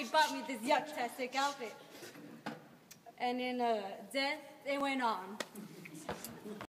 he bought me this yuck-tastic outfit. And in death, it went on.